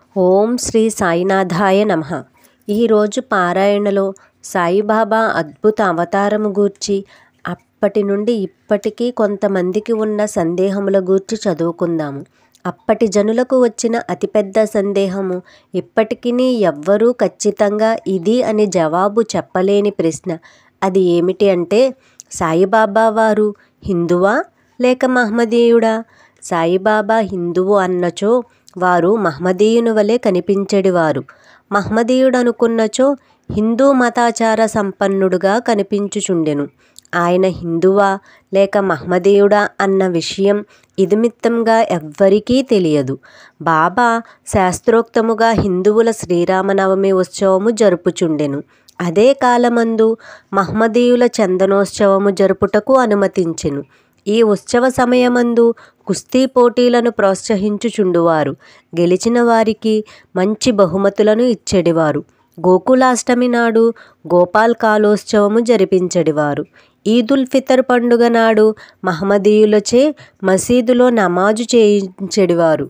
ఓం శ్రీ సాయినాథాయ నమః. ఈరోజు పారాయణలో సాయిబాబా అద్భుత అవతారము గూర్చి అప్పటి నుండి ఇప్పటికీ కొంతమందికి ఉన్న సందేహముల గూర్చి చదువుకుందాము. అప్పటి జనులకు వచ్చిన అతిపెద్ద సందేహము, ఇప్పటికీ ఎవ్వరూ ఖచ్చితంగా ఇది అని జవాబు చెప్పలేని ప్రశ్న. అది ఏమిటి అంటే, సాయిబాబా వారు హిందువా లేక మహమ్మదీయుడా? సాయిబాబా హిందువు అన్నచో వారు మహమ్మదీయుని వలె కనిపించెడివారు. మహమ్మదీయుడనుకున్నచో హిందూ మతాచార సంపన్నుడుగా కనిపించుచుండెను. ఆయన హిందువా లేక మహమ్మదీయుడా అన్న విషయం ఇదిమిత్తంగా ఎవ్వరికీ తెలియదు. బాబా శాస్త్రోక్తముగా హిందువుల శ్రీరామనవమి ఉత్సవము జరుపుచుండెను. అదే కాలమందు మహమ్మదీయుల చందనోత్సవము జరుపుటకు అనుమతించెను. ఈ ఉత్సవ సమయమందు కుస్తీ పోటీలను ప్రోత్సహించుచుండువారు. గెలిచిన వారికి మంచి బహుమతులను ఇచ్చెడివారు. గోకులాష్టమి నాడు గోపాల్ కాలోత్సవము జరిపించెడివారు. ఈదుల్ ఫితర్ పండుగ నాడు మహమ్మదీయులచే మసీదులో నమాజు చేయించెడివారు.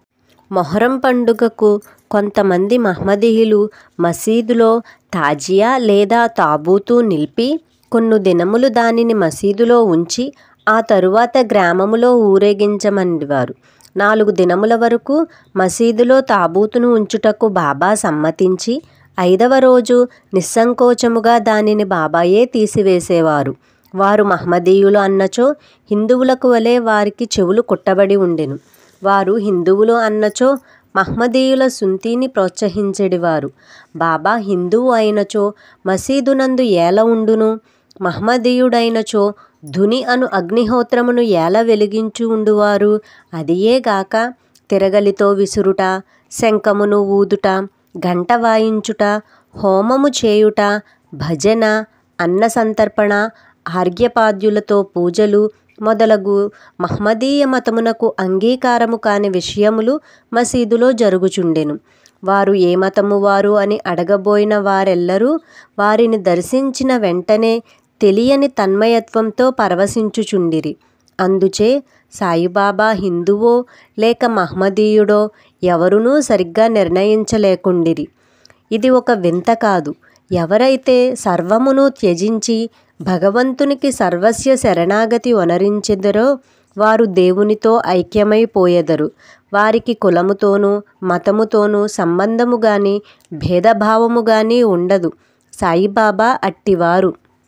మొహరం పండుగకు కొంతమంది మహమ్మదీయులు మసీదులో తాజియా లేదా తాబూతు నిలిపి కొన్ని దినములు దానిని మసీదులో ఉంచి ఆ తరువాత గ్రామములో ఊరేగించమనివారు. 4 దినముల వరకు మసీదులో తాబూతును ఉంచుటకు బాబా సమ్మతించి 5వ రోజు నిస్సంకోచముగా దానిని బాబాయే తీసివేసేవారు. వారు మహమ్మదీయులు అన్నచో హిందువులకు వలె వారికి చెవులు కుట్టబడి ఉండెను. వారు హిందువులు అన్నచో మహమ్మదీయుల సుంతిని ప్రోత్సహించెడివారు. బాబా హిందువు అయినచో మసీదునందు ఏల ఉండును? మహమ్మదీయుడైనచో ధుని అను అగ్నిహోత్రమును ఎలా వెలిగించు ఉండువారు? అదియేగాక తిరగలితో విసురుట, శంఖమును ఊదుట, గంట వాయించుట, హోమము చేయుట, భజన, అన్న సంతర్పణ, ఆర్ఘ్యపాద్యులతో పూజలు మొదలగు మహమ్మదీయ మతమునకు అంగీకారము కాని విషయములు మసీదులో జరుగుచుండెను. వారు ఏ మతము వారు అని అడగబోయిన వారెల్లరూ వారిని దర్శించిన వెంటనే తెలియని తన్మయత్వంతో పరవశించుచుండిరి. అందుచే సాయిబాబా హిందువో లేక మహమ్మదీయుడో ఎవరునూ సరిగ్గా నిర్ణయించలేకుండిరి. ఇది ఒక వింత కాదు. ఎవరైతే సర్వమును త్యజించి భగవంతునికి సర్వస్య శరణాగతి ఒనరించెదరో వారు దేవునితో ఐక్యమైపోయెదరు. వారికి కులముతోనూ మతముతోనూ సంబంధము గాని భేదభావము గాని ఉండదు. సాయిబాబా అట్టివారు.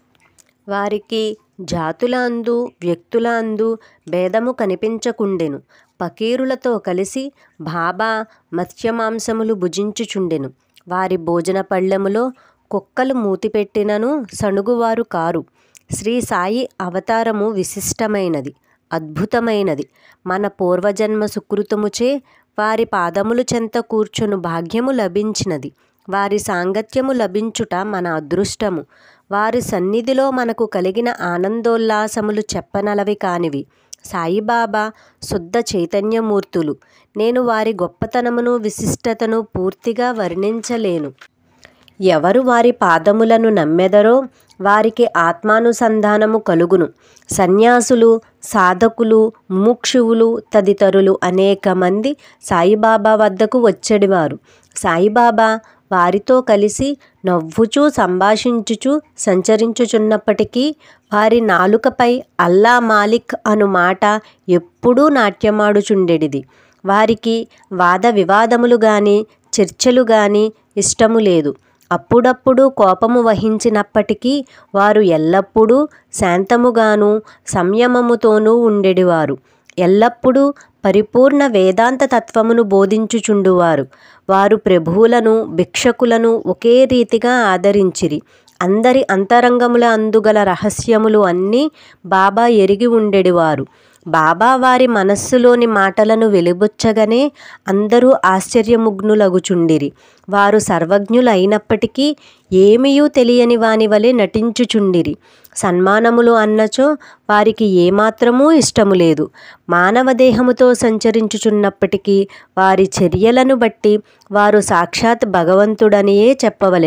వారికి జాతుల అందు వ్యక్తుల అందు భేదము కనిపించకుండెను. పకీరులతో కలిసి బాబా మత్స్యమాంసములు భుజించుచుండెను. వారి భోజన పళ్ళెములో కుక్కలు మూతిపెట్టినను సణుగువారు కారు. శ్రీ సాయి అవతారము విశిష్టమైనది, అద్భుతమైనది. మన పూర్వజన్మ సుకృతముచే వారి పాదములు చెంత కూర్చును భాగ్యము లభించినది. వారి సాంగత్యము లభించుట మన అదృష్టము. వారి సన్నిధిలో మనకు కలిగిన ఆనందోల్లాసములు చెప్పనలవి కానివి. సాయిబాబా శుద్ధ చైతన్యమూర్తులు. నేను వారి గొప్పతనమును విశిష్టతను పూర్తిగా వర్ణించలేను. ఎవరు వారి పాదములను నమ్మెదరో వారికి ఆత్మానుసంధానము కలుగును. సన్యాసులు, సాధకులు, ముముక్షువులు తదితరులు అనేక మంది సాయిబాబా వద్దకు వచ్చేడివారు. సాయిబాబా వారితో కలిసి నవ్వుచూ సంభాషించుచూ సంచరించుచున్నప్పటికీ వారి నాలుకపై అల్లా మాలిక్ అను మాట ఎప్పుడూ నాట్యమాడుచుండెడిది. వారికి వాద వివాదములు గాని చర్చలు గాని ఇష్టము లేదు. అప్పుడప్పుడు కోపము వహించినప్పటికీ వారు ఎల్లప్పుడూ శాంతముగాను సంయమముతోనూ ఉండేడివారు. ఎల్లప్పుడూ పరిపూర్ణ వేదాంత తత్వమును బోధించుచుండువారు. వారు ప్రభువులను భిక్షకులను ఒకే రీతిగా ఆదరించిరి. అందరి అంతరంగముల అందుగల రహస్యములు అన్నీ బాబా ఎరిగి ఉండేడివారు. బాబా వారి మనస్సులోని మాటలను వెలిబుచ్చగానే అందరూ ఆశ్చర్యముగ్నులగుచుండిరి. వారు సర్వజ్ఞులైనప్పటికీ ఏమీయూ తెలియని వాని వలె నటించుచుండిరి. సన్మానములు అన్నచో వారికి ఏమాత్రమూ ఇష్టము లేదు. మానవ దేహముతో సంచరించుచున్నప్పటికీ వారి చర్యలను బట్టి వారు సాక్షాత్ భగవంతుడనియే చెప్పవలెను.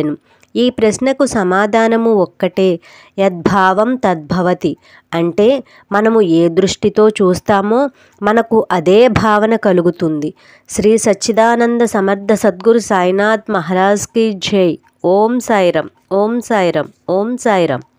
ఈ ప్రశ్నకు సమాధానము ఒక్కటే, యద్భావం తద్భవతి. అంటే మనము ఏ దృష్టితో చూస్తామో మనకు అదే భావన కలుగుతుంది. శ్రీ సచ్చిదానంద సమర్థ సద్గురు సాయినాథ్ మహారాజ్ కి జై. ఓం సాయిరామ్, ఓం సాయిరామ్, ఓం సాయిరామ్.